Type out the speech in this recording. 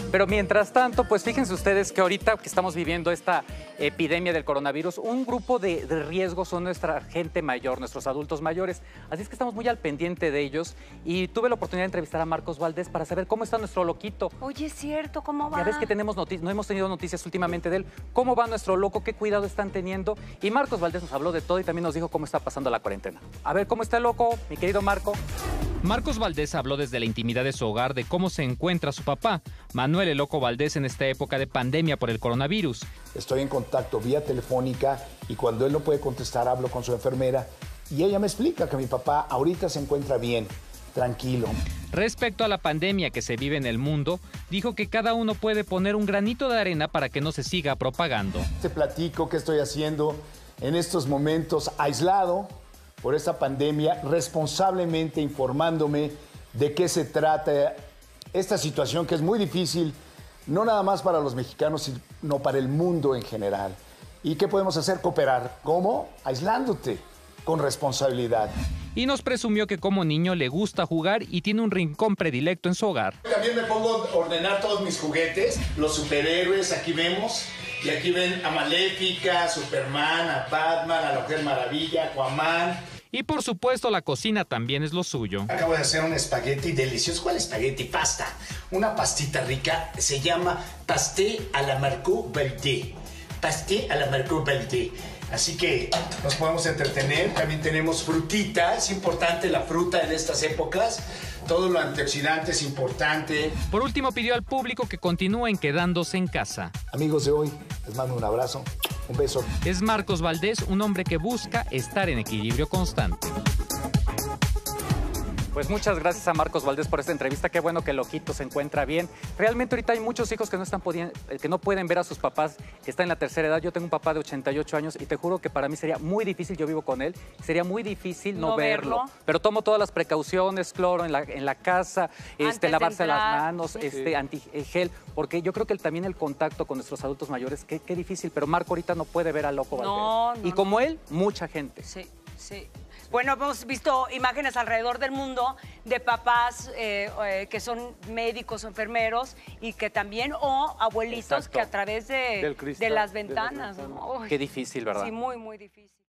Pero mientras tanto, pues fíjense ustedes que ahorita que estamos viviendo esta epidemia del coronavirus, un grupo de riesgo son nuestra gente mayor, nuestros adultos mayores. Así es que estamos muy al pendiente de ellos y tuve la oportunidad de entrevistar a Marcos Valdés para saber cómo está nuestro loquito. Oye, es cierto, ¿cómo va? Ya ves que no hemos tenido noticias últimamente de él. ¿Cómo va nuestro loco? ¿Qué cuidado están teniendo? Y Marcos Valdés nos habló de todo y también nos dijo cómo está pasando la cuarentena. A ver, ¿cómo está el loco, mi querido Marco? Marcos Valdés habló desde la intimidad de su hogar de cómo se encuentra su papá, Manuel el Loco Valdés, en esta época de pandemia por el coronavirus. Estoy en contacto vía telefónica y cuando él no puede contestar hablo con su enfermera y ella me explica que mi papá ahorita se encuentra bien, tranquilo. Respecto a la pandemia que se vive en el mundo, dijo que cada uno puede poner un granito de arena para que no se siga propagando. Te platico qué estoy haciendo en estos momentos aislado por esta pandemia, responsablemente informándome de qué se trata esta situación que es muy difícil, no nada más para los mexicanos, sino para el mundo en general. ¿Y qué podemos hacer? Cooperar. ¿Cómo? Aislándote, con responsabilidad. Y nos presumió que como niño le gusta jugar y tiene un rincón predilecto en su hogar. También me pongo a ordenar todos mis juguetes, los superhéroes, aquí vemos. Y aquí ven a Maléfica, Superman, a Batman, a la Mujer Maravilla, Aquaman. Y por supuesto la cocina también es lo suyo. Acabo de hacer un espagueti delicioso. ¿Cuál espagueti? Pasta. Una pastita rica. Se llama pasté à la Marco Valdés. Pasté à la Marco Valdés. Así que nos podemos entretener. También tenemos frutita. Es importante la fruta en estas épocas. Todo lo antioxidante es importante. Por último, pidió al público que continúen quedándose en casa. Amigos de hoy, les mando un abrazo, un beso. Es Marcos Valdés, un hombre que busca estar en equilibrio constante. Pues muchas gracias a Marcos Valdés por esta entrevista. Qué bueno que el loquito se encuentra bien. Realmente ahorita hay muchos hijos que no pueden ver a sus papás que están en la tercera edad. Yo tengo un papá de 88 años y te juro que para mí sería muy difícil, yo vivo con él, sería muy difícil no verlo. Pero tomo todas las precauciones, cloro en la casa, lavarse las manos, antigel, porque yo creo que también el contacto con nuestros adultos mayores, qué difícil, pero Marco ahorita no puede ver al Loco Valdés. Y como él, mucha gente. Sí, sí. Bueno, hemos visto imágenes alrededor del mundo de papás que son médicos o enfermeros y que también, o abuelitos que a través de las ventanas. ¿No? Qué difícil, ¿verdad? Sí, muy, muy difícil.